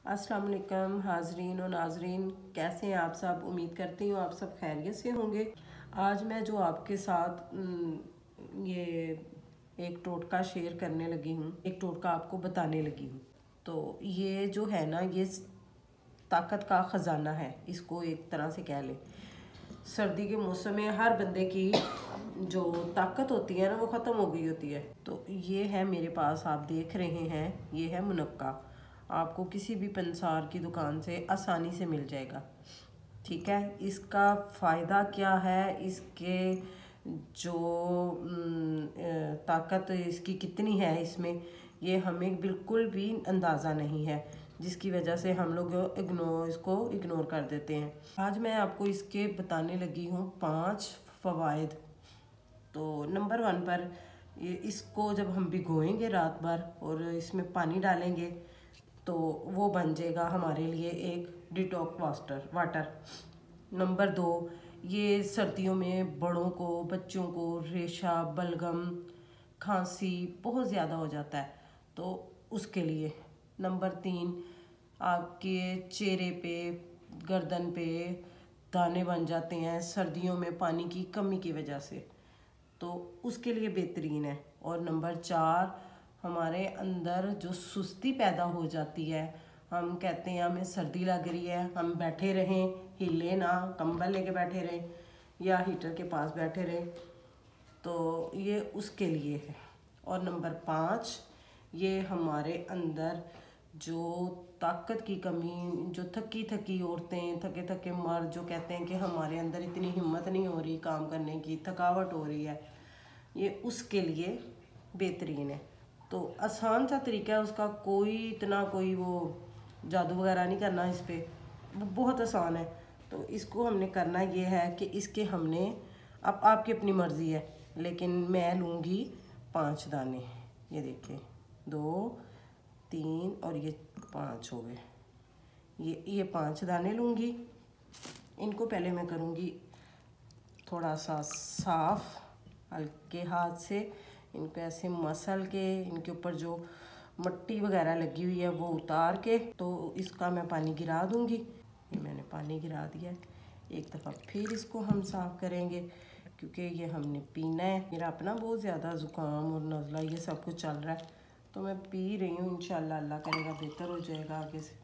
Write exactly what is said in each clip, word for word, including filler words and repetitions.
अस्सलाम वालेकुम हाजरीन और नाजरीन, कैसे हैं आप सब। उम्मीद करती हूँ आप सब खैरियत से होंगे। आज मैं जो आपके साथ ये एक टोटका शेयर करने लगी हूँ, एक टोटका आपको बताने लगी हूँ। तो ये जो है ना, ये ताकत का ख़जाना है, इसको एक तरह से कह लें। सर्दी के मौसम में हर बंदे की जो ताकत होती है ना, वो ख़त्म हो गई होती है। तो ये है मेरे पास, आप देख रहे हैं, ये है मुनक्का। आपको किसी भी पंसार की दुकान से आसानी से मिल जाएगा। ठीक है, इसका फ़ायदा क्या है, इसके जो ताकत इसकी कितनी है इसमें, ये हमें बिल्कुल भी अंदाज़ा नहीं है, जिसकी वजह से हम लोग इग्नोर इसको इग्नोर कर देते हैं। आज मैं आपको इसके बताने लगी हूँ पांच फ़वाइद। तो नंबर वन पर, इसको जब हम भिगोएंगे रात भर और इसमें पानी डालेंगे तो वो बन जाएगा हमारे लिए एक डिटॉक्स वाटर वाटर नंबर दो, ये सर्दियों में बड़ों को, बच्चों को रेशा, बलगम, खांसी बहुत ज़्यादा हो जाता है, तो उसके लिए। नंबर तीन, आपके चेहरे पे, गर्दन पे दाने बन जाते हैं सर्दियों में पानी की कमी की वजह से, तो उसके लिए बेहतरीन है। और नंबर चार, हमारे अंदर जो सुस्ती पैदा हो जाती है, हम कहते हैं हमें सर्दी लग रही है, हम बैठे रहें, हिले ना, कंबल लेके बैठे रहें या हीटर के पास बैठे रहें, तो ये उसके लिए है। और नंबर पाँच, ये हमारे अंदर जो ताकत की कमी, जो थकी थकी औरतें, थके थके मर्द जो कहते हैं कि हमारे अंदर इतनी हिम्मत नहीं हो रही काम करने की, थकावट हो रही है, ये उसके लिए बेहतरीन है। तो आसान सा तरीका है उसका, कोई इतना कोई वो जादू वगैरह नहीं करना इस पर, वो बहुत आसान है। तो इसको हमने करना ये है कि इसके हमने, अब आपकी अपनी मर्ज़ी है, लेकिन मैं लूँगी पाँच दाने। ये देखिए, दो, तीन और ये पाँच हो गए। ये ये पाँच दाने लूँगी। इनको पहले मैं करूँगी थोड़ा सा साफ़, हल्के हाथ से इनको ऐसे मसल के, इनके ऊपर जो मिट्टी वगैरह लगी हुई है वो उतार के, तो इसका मैं पानी गिरा दूँगी। ये मैंने पानी गिरा दिया है। एक दफ़ा फिर इसको हम साफ़ करेंगे, क्योंकि ये हमने पीना है। मेरा अपना बहुत ज़्यादा ज़ुकाम और नज़ला ये सब कुछ चल रहा है, तो मैं पी रही हूँ। इंशाल्लाह अल्लाह करेगा बेहतर हो जाएगा आगे से।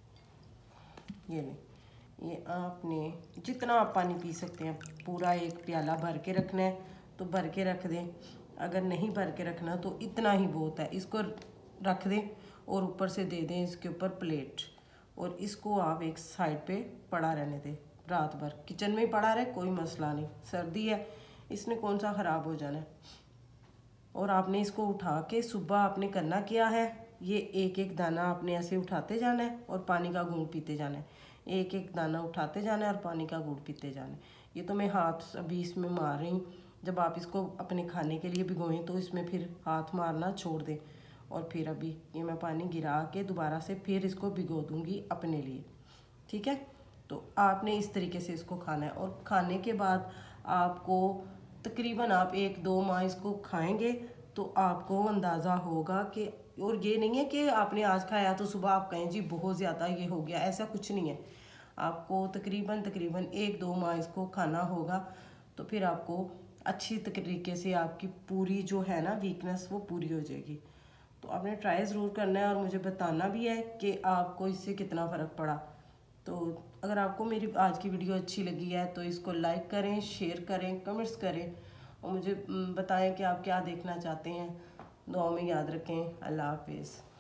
ये नहीं, ये आपने जितना आप पानी पी सकते हैं, पूरा एक प्याला भर के रखना है तो भर के रख दें, अगर नहीं भर के रखना तो इतना ही बहुत है। इसको रख दें और ऊपर से दे दें इसके ऊपर प्लेट, और इसको आप एक साइड पे पड़ा रहने दें रात भर। किचन में ही पड़ा रहे, कोई मसला नहीं, सर्दी है, इसने कौन सा ख़राब हो जाना है। और आपने इसको उठा के सुबह आपने करना क्या है, ये एक एक दाना आपने ऐसे उठाते जाना है और पानी का घूंट पीते जाना है। एक एक दाना उठाते जाना है और पानी का घूंट पीते जाना है। ये तो मैं हाथ अभी इसमें मार रही हूँ, जब आप इसको अपने खाने के लिए भिगोएं तो इसमें फिर हाथ मारना छोड़ दें। और फिर अभी ये मैं पानी गिरा के दोबारा से फिर इसको भिगो दूँगी अपने लिए। ठीक है, तो आपने इस तरीके से इसको खाना है। और खाने के बाद आपको तकरीबन आप एक दो माह इसको खाएंगे तो आपको अंदाज़ा होगा कि, और ये नहीं है कि आपने आज खाया तो सुबह आप कहें जी बहुत ज़्यादा ये हो गया, ऐसा कुछ नहीं है। आपको तकरीबन तकरीबन एक दो माह इसको खाना होगा, तो फिर आपको अच्छी तरीके से आपकी पूरी जो है ना वीकनेस वो पूरी हो जाएगी। तो आपने ट्राई ज़रूर करना है और मुझे बताना भी है कि आपको इससे कितना फ़र्क पड़ा। तो अगर आपको मेरी आज की वीडियो अच्छी लगी है तो इसको लाइक करें, शेयर करें, कमेंट्स करें और मुझे बताएं कि आप क्या देखना चाहते हैं। दुआ में याद रखें। अल्लाह हाफिज़।